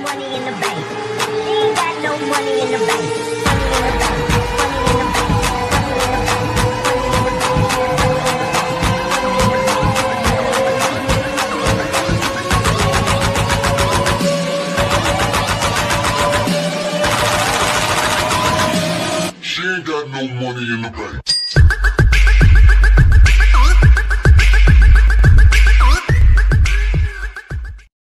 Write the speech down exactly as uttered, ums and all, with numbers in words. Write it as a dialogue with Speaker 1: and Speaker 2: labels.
Speaker 1: money in the bank. She ain't got no money in the bank. Money in the bank. Money in the bank. Money in the bank. Money in the bank.
Speaker 2: She ain't got no money in the bank.